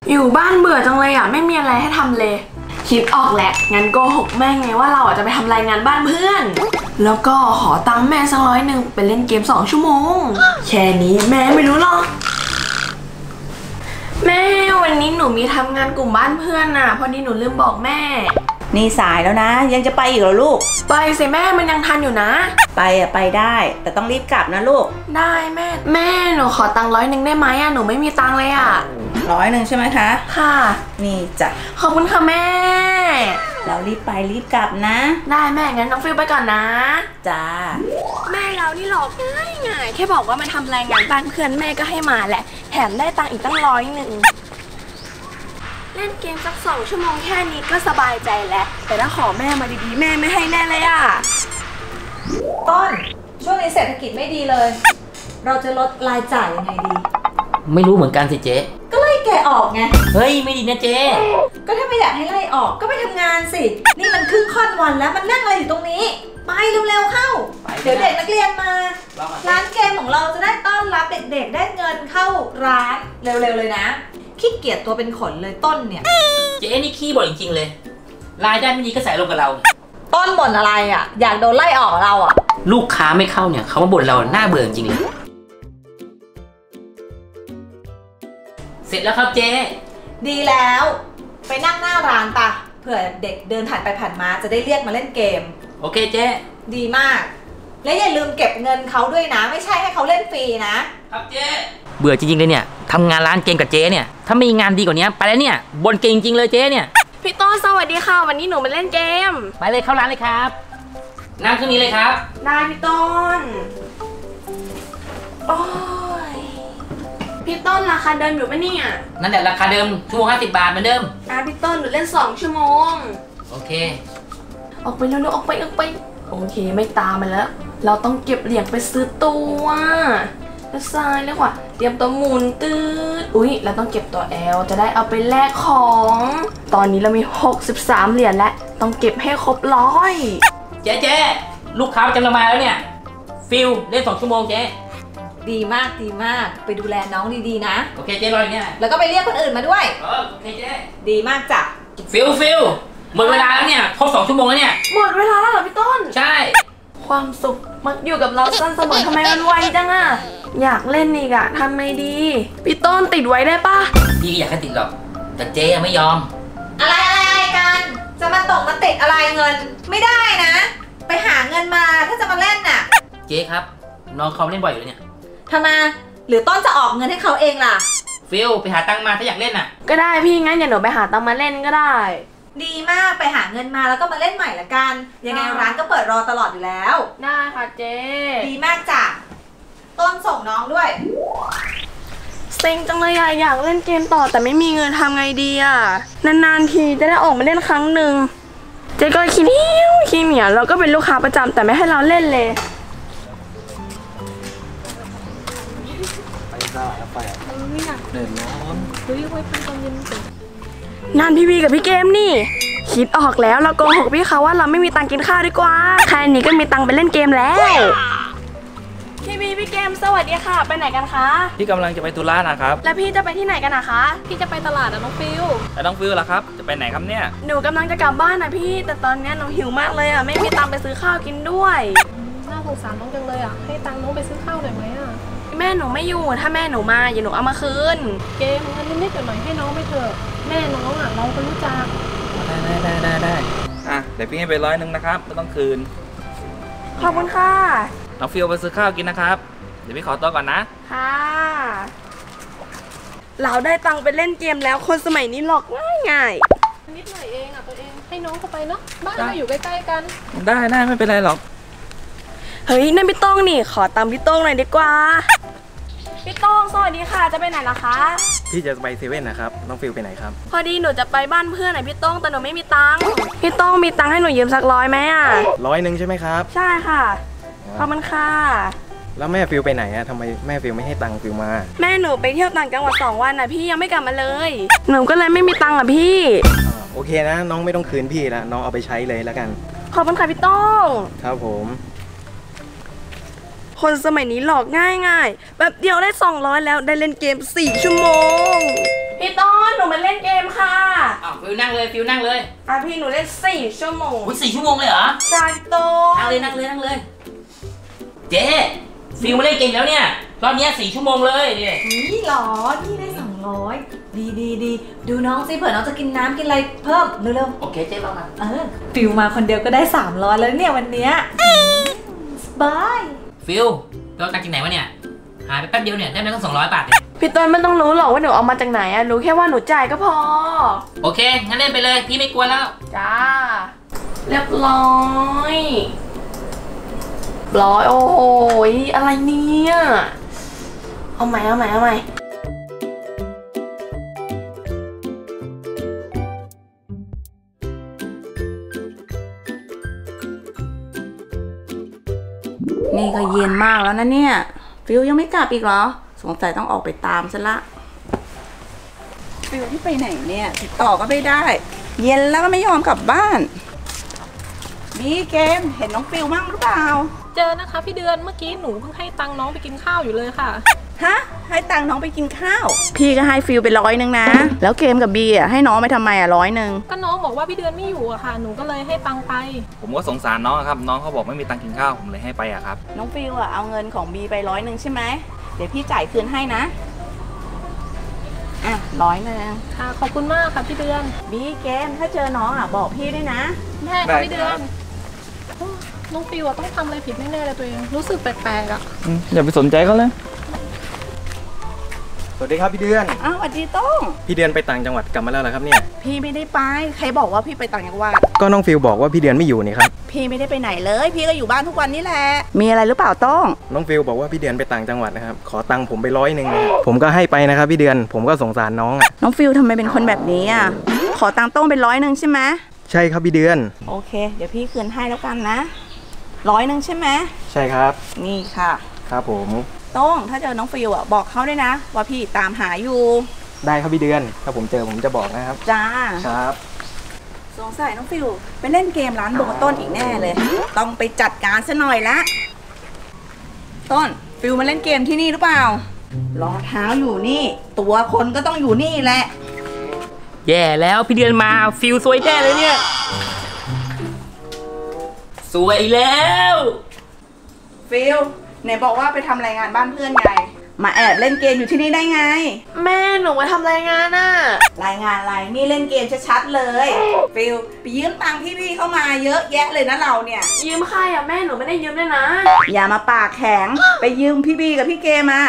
อยู่บ้านเบื่อจังเลยอ่ะไม่มีอะไรให้ทำเลยคิดออกแหละงั้นโกหกแม่ไงว่าเราจะไปทำรายงานบ้านเพื่อนแล้วก็ขอตังค์แม่สัก100ไปเล่นเกม2 ชั่วโมงแค่นี้แม่ไม่รู้หรอกแม่วันนี้หนูมีทำงานกลุ่มบ้านเพื่อนน่ะพอดีหนูลืมบอกแม่นี่สายแล้วนะยังจะไปอีกเหรอลูกไปสิแม่มันยังทันอยู่นะไปได้แต่ต้องรีบกลับนะลูกได้แม่หนูขอตังค์100ได้ไหมอ่ะหนูไม่มีตังค์เลยอ่ะ 100ใช่ไหมคะค่ะนี่จ้ะขอบคุณค่ะแม่เรารีบไปรีบกลับนะได้แม่งั้นน้องฟิลไปก่อนนะจ้าแม่เรานี่หลอกง่ายแค่บอกว่ามาทำรายงานบ้านเพื่อนแม่ก็ให้มาแหละแถมได้ตังค์อีกตั้ง100เล่นเกมสัก2 ชั่วโมงแค่นี้ก็สบายใจแล้วแต่ถ้าขอแม่มาดีๆแม่ไม่ให้แน่เลยอ่ะต้นช่วงนี้เศรษฐกิจไม่ดีเลยเราจะลดรายจ่ายยังไงดีไม่รู้เหมือนกันสิเจ๊ก็ไล่แกออกไงเฮ้ยไม่ดีนะเจ๊ก็ถ้าไม่อยากให้ไล่ออกก็ไปทำงานสินี่มันครึ่งค่อนวันแล้วมันนั่งอะไรอยู่ตรงนี้ไปเร็วๆเข้าเดี๋ยวเด็กนักเรียนมาร้านเกมของเราจะได้ต้อนรับเด็กๆได้เงินเข้าร้านเร็วๆเลยนะขี้เกียจตัวเป็นขนเลยต้นเนี่ยเจ๊นี่ขี้บ่นจริงๆเลยรายได้ไม่ดีก็ใส่ลงกับเราต้นบ่นอะไรอ่ะอยากโดนไล่ออกเราอ่ะลูกค้าไม่เข้าเนี่ยเขามาบ่นเราหน้าเบื่อจริงเลยเสร็จแล้วครับเจ๊ดีแล้วไปนั่งหน้าร้านปะเผื่อเด็กเดินผ่านไปผ่านมาจะได้เรียกมาเล่นเกมโอเคเจ๊ดีมากและอย่าลืมเก็บเงินเขาด้วยนะไม่ใช่ให้เขาเล่นฟรีนะครับเจ๊เบื่อจริงๆเลยเนี่ยทำงานร้านเกมกับเจ๊เนี่ยถ้ามีงานดีกว่านี้ไปแล้วเนี่ยบ่นเก่งจริงเลยเจ๊เนี่ยพี่ต้นสวัสดีค่ะวันนี้หนูมาเล่นเกมไปเลยเข้าร้านเลยครับนั่งตรงนี้เลยครับได้พี่ต้นโอ้ยพี่ต้นราคาเดิมอยู่ปะเนี่ยนั่นแหละราคาเดิมชั่วโมง50 บาทเหมือนเดิมพี่ต้นหนูเล่น2 ชั่วโมงโอเคออกไปเร็วๆออกไปโอเคไม่ตามมันแล้วเราต้องเก็บเหรียญไปซื้อตัวแล้วซ้ายแล้วขวาเตรียมตัวหมุนตืดอุ๊ยเราต้องเก็บตัว L จะได้เอาไปแลกของตอนนี้เรามี63 เหรียญแล้วต้องเก็บให้ครบ100 เจ๊ลูกค้าประจำเรามาแล้วเนี่ยฟิลเล่น2 ชั่วโมงเจ๊ดีมากไปดูแลน้องดีๆนะโอเคเจ๊รออยู่เนี่ยแล้วก็ไปเรียกคนอื่นมาด้วยโอเคเจ๊ดีมากจ้ะฟิลหมดเวลาแล้วเนี่ยครบ2 ชั่วโมงแล้วเนี่ยหมดเวลาแล้วเหรอพี่ต้นใช่ความสุขมักอยู่กับเราสั้นเสมอทำไมมันไวจังอะอยากเล่นอีกอะทำไงดีพี่ต้นติดไว้ได้ปะพี่ก็อยากให้ติดหรอกแต่เจ๊ยังไม่ยอมอะไรกันจะมาติดอะไรเงินไม่ได้นะไปหาเงินมาถ้าจะมาเล่นน่ะเจ๊ครับน้องเขาเล่นบ่อยอยู่เนี่ยทำไมหรือต้นจะออกเงินให้เขาเองล่ะฟิลไปหาตังค์มาถ้าอยากเล่นน่ะก็ได้พี่งั้นอย่าหนูไปหาตังค์มาเล่นก็ได้ดีมากไปหาเงินมาแล้วก็มาเล่นใหม่ละกันยังไงร้านก็เปิดรอตลอดอยู่แล้วได้ค่ะเจ๊ดีมากจ้ะต้นส่งน้องด้วยเซ็งจังเลยอยากเล่นเกมต่อแต่ไม่มีเงินทำไงดีอะนานๆทีจะได้ออกมาเล่นครั้งหนึ่งเจ๊ก็ขี้เหนียวเราก็เป็นลูกค้าประจำแต่ไม่ให้เราเล่นเลยนั่นพี่วีกับพี่เกมนี่คิดออกแล้วเราโกหกพี่เขาว่าเราไม่มีตังค์กินข้าวดีกว่าแค่นี้ก็มีตังค์ไปเล่นเกมแล้วพี่วีพี่เกมสวัสดีค่ะไปไหนกันคะพี่กำลังจะไปธุระนะครับแล้วพี่จะไปที่ไหนกันนะคะพี่จะไปตลาดน้องฟิวแล้วน้องฟิวล่ะครับจะไปไหนครับเนี่ยหนูกำลังจะกลับบ้านนะพี่แต่ตอนนี้หนูหิวมากเลยอ่ะไม่มีตังค์ไปซื้อข้าวกินด้วยน่าสงสารน้องจังเลยอ่ะให้ตังค์น้องไปซื้อข้าวหน่อยไหมอ่ะแม่หนูไม่อยู่ถ้าแม่หนูมาอย่าหนูเอามาคืนเกมเงินนิดๆหน่อยให้น้องไปเถอะแม่น้องอ่ะน้องก็รู้จักได้เดี๋ยวพี่ให้ไป100นะครับไม่ต้องคืนขอบคุณค่ะน้องฟิวไปซื้อข้าวกินนะครับเดี๋ยวพี่ขอตัวก่อนนะค่ะเราได้ตังค์ไปเล่นเกมแล้วคนสมัยนี้หลอกง่ายนิดหน่อยเองอ่ะตัวเองให้น้องเข้าไปเนาะบ้านเราอยู่ใกล้ๆกันได้ไม่เป็นไรหรอกเฮ้ยนั่นพี่โต้งนี่ขอตังค์พี่โต้งหน่อยดีกว่าพี่โต้งสวัสดีค่ะจะไปไหนล่ะคะพี่จะไปเซเว่นนะครับน้องฟิวไปไหนครับพอดีหนูจะไปบ้านเพื่อนหน่อยพี่โต้งแต่หนูไม่มีตังค์พี่โต้งมีตังค์ให้หนูยืมสัก100ไหมอ่ะ 100ใช่ไหมครับใช่ค่ะขอบคุณค่ะแล้วแม่ฟิวไปไหนอะทำไมแม่ฟิวไม่ให้ตังค์ฟิวมาแม่หนูไปเที่ยวต่างจังหวัด2 วันนะพี่ยังไม่กลับมาเลยหนูก็เลยไม่มีตังค์อ่ะพี่โอเคนะน้องไม่ต้องคืนพี่ละน้องเอาไปใช้เลยแล้วกันขอบคุณค่ะพี่โต้งครับผมคนสมัยนี้หลอกง่ายแบบเดียวได้200แล้วได้เล่นเกม4 ชั่วโมงพี่ต้นหนูมาเล่นเกมค่ะอ้าวฟิวนั่งเลยฟิวนั่งเลยพี่หนูเล่น4 ชั่วโมงอุ้ย4 ชั่วโมงเลยเหรอใช่โตนั่งเลยเจ๊ฟิวมาเล่นเกมแล้วเนี่ยรอบนี้4 ชั่วโมงเลยเนี่ยนี่หรอนี่ได้200ดีดูน้องสิเผื่อน้องจะกินน้ำกินอะไรเพิ่มเร็วโอเคเจ๊รอมาฟิวมาคนเดียวก็ได้300แล้วเนี่ยวันเนี้ยสบายฟิวเราตังค์จากไหนวะเนี่ยหายไปแป๊บเดียวเนี่ยได้มาตั้ง200 บาทเนี่ยพี่ต้นไม่ต้องรู้หรอกว่าหนูเอามาจากไหนอะรู้แค่ว่าหนูจ่ายก็พอโอเคงั้นเล่นไปเลยพี่ไม่กลัวแล้วจ้าเรียบร้อยโอ้โหอะไรเนี่ยเอาใหม่นี่ก็เย็นมากแล้วนะเนี่ยฟิวยังไม่กลับอีกเหรอสงสัยต้องออกไปตามซะละฟิวที่ไปไหนเนี่ยติดต่อก็ไม่ได้ เย็นแล้วก็ไม่ยอมกลับบ้านมีเกมเห็นน้องฟิวมั่งหรือเปล่าเจอนะคะพี่เดือนเมื่อกี้หนูเพิ่งให้ตังค์น้องไปกินข้าวอยู่เลยค่ะฮะให้ตังค์น้องไปกินข้าวพี่ก็ให้ฟิวไป100นะแล้วเกมกับบีอ่ะให้น้องไปทำไมอ่ะ100 ก็น้องบอกว่าพี่เดือนไม่อยู่อะค่ะ หนูก็เลยให้ตังค์ไปผมก็สงสารน้องครับน้องเขาบอกไม่มีตังค์กินข้าวผมเลยให้ไปอะครับน้องฟิวอ่ะเอาเงินของบีไป100ใช่ไหมเดี๋ยวพี่จ่ายคืนให้นะอ่ะ100 ค่ะ ขอบคุณมากค่ะพี่เดือนบีเกมถ้าเจอน้องอ่ะบอกพี่ด้วยนะแม่ค่ะพี่เดือนโอ้น้องฟิวอะต้องทำอะไรผิดแน่ๆเลยตัวเอง รู้สึกแปลกๆอะอย่าไปสนใจเขาเลย สวัสดีครับพี่เดือนอ้าวสวัสดีต้องพี่เดือนไปต่างจังหวัดกลับมาแล้วเหรอครับเนี่ยพี่ไม่ได้ไปใครบอกว่าพี่ไปต่างจังหวัดก็น้องฟิลบอกว่าพี่เดือนไม่อยู่นี่ครับพี่ไม่ได้ไปไหนเลย พี่ก็อยู่บ้านทุกวันนี่แหละมีอะไรหรือเปล่าต้องน้องฟิลบอกว่าพี่เดือนไปต่างจังหวัดนะครับขอตังค์ผมไป100นะครับผมก็ให้ไปนะครับพี่เดือนผมก็สงสารน้องอะน้องฟิวทำไมเป็นคนแบบนี้อ่ะขอตังค์ต้องเป็น100ใช่ไหมใช่ครับพี่เดือนโอเค เดี๋ยวพี่คืนให้แล้วกันนะ100ใช่ไหมใช่ครับนี่ค่ะครับผมต้องถ้าเจอน้องฟิวอ่ะบอกเขาด้วยนะ ว่าพี่ตามหาอยู่ได้ครับพี่เดือนถ้าผมเจอผมจะบอกนะครับจ้าครับสงสัยน้องฟิวไปเล่นเกมร้านโบต้นอีกแน่เลย ต้องไปจัดการซะหน่อยละต้นฟิวมาเล่นเกมที่นี่หรือเปล่ารองเท้าอยู่นี่ ตัวคนก็ต้องอยู่นี่แหละแย่แล้วพี่เดือนมาฟิวสวยแน่เลยเนี่ยสวยแล้วฟิลไหนบอกว่าไปทำรายงานบ้านเพื่อนไง มาแอบเล่นเกมอยู่ที่นี่ได้ไงแม่หนูมาทำรายงานน่ะรายงานอะไรนี่เล่นเกมชัดๆเลยฟิลไปยืมตังค์พี่ๆเข้ามาเยอะแยะเลยนะเราเนี่ยยืมใครอะแม่หนูไม่ได้ยืมด้วยนะอย่ามาปากแข็งไปยืมพี่บีกับพี่เกมา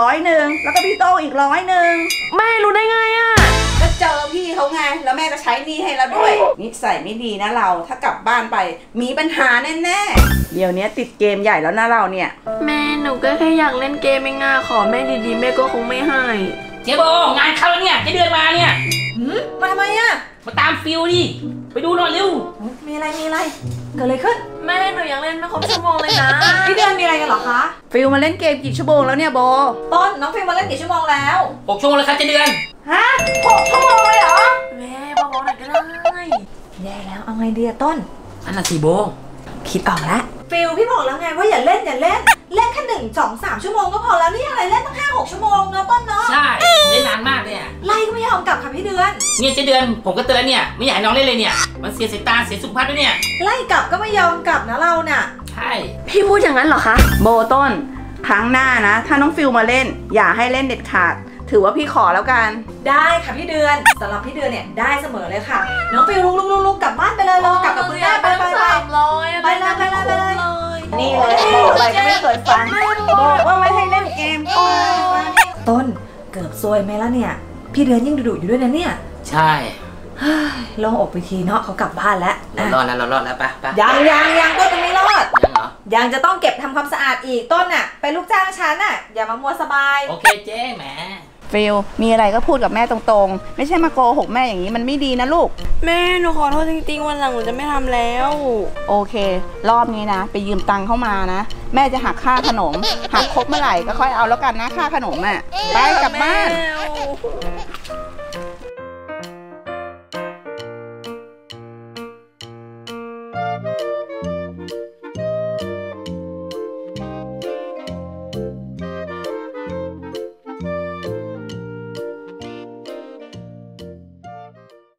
100แล้วก็พี่โต้อีก100 แม่รู้ได้ไงอะก็เจอพี่เขาไงแล้วแม่ก็ใช้หนี้ให้เราด้วยนิสัยไม่ดีนะเราถ้ากลับบ้านไปมีปัญหาแน่ๆเดี๋ยวนี้ติดเกมใหญ่แล้วนะเราเนี่ยแม่หนูก็แค่อยากเล่นเกมเองอะขอแม่ดีๆแม่ก็คงไม่ให้เจ๊โบงานเข้าแล้วเนี่ยเจ๊เดือนมาเนี่ยมาทำไมอะมาตามฟิวดิไปดูหน่อยเร็วมีอะไรเกิดอะไรขึ้นแม่หนูยังเล่นไม่ครบชั่วโมงเลยนะพี่เดือนมีอะไรกันเหรอคะฟิลมาเล่นเกมกี่ชั่วโมงแล้วเนี่ยโบต้นน้องฟิล์มมาเล่นกี่ชั่วโมงแล้ว 6 ชั่วโมงเลยครับเจ๊เดือนฮะ6 ชั่วโมงเลยเหรอแม่เบาๆหน่อยก็ได้แย่แล้วเอาไงดีอะต้นอันน่ะสิโบคิดออกแล้วฟิลพี่บอกแล้วไงว่าอย่าเล่นเล่นแค่1 2 3 ชั่วโมงก็พอแล้วนี่อะไรเล่นตั้ง5 6 ชั่วโมงเนาะต้นเนาะใช่เล่นนานมากเลยอ่ะไล่ก็ไม่ยอมกลับค่ะพี่เดือนเนี่ยเจ๊เดือนผมก็เตือนเนี่ยไม่อยากให้น้องเล่นเลยเนี่ยมันเสียสายตาเสียสุขภาพด้วยเนี่ยไล่กลับก็ไม่ยอมกลับนะเราน่ะใช่พี่พูดอย่างนั้นเหรอคะโบต้นครั้งหน้านะ ถ้าน้องฟิลมาเล่น อย่าให้เล่นเด็ดขาด ถือว่าพี่ขอแล้วกันได้ค่ะพี่เดือนสำหรับพี่เดือนเนี่ยได้เสมอเลยค่ะน้องฟิลลุกกลับบ้านไปเลยกลับกับคุณแม่ไป 300 ไปเลยนี่เลยบอกอะไรก็ไม่เคยฟังบอกว่าไม่ให้เล่นเกมต้นเกือบซวยไหมล่ะเนี่ยพี่เดือนยิ่งดุอยู่ด้วยนะเนี่ยใช่โล่งอกไปทีเนาะเขากลับบ้านแล้วเรารอดแล้วไปไปยังต้นจะไม่รอดยังเหรอยังจะต้องเก็บทำความสะอาดอีกต้นน่ะเป็นลูกจ้างฉันน่ะอย่ามามัวสบายโอเคเจ๊แหมฟิลมีอะไรก็พูดกับแม่ตรงๆ ไม่ใช่มาโกหกแม่อย่างนี้มันไม่ดีนะลูกแม่หนูขอโทษจริงๆวันหลังหนูจะไม่ทำแล้วโอเค รอบนี้นะ ไปยืมตังค์เข้ามานะ แม่จะหักค่าขนม หักครบเมื่อไหร่ก็ค่อยเอาแล้วกันนะค่าขนมอ่ะไปกลับบ้านแม่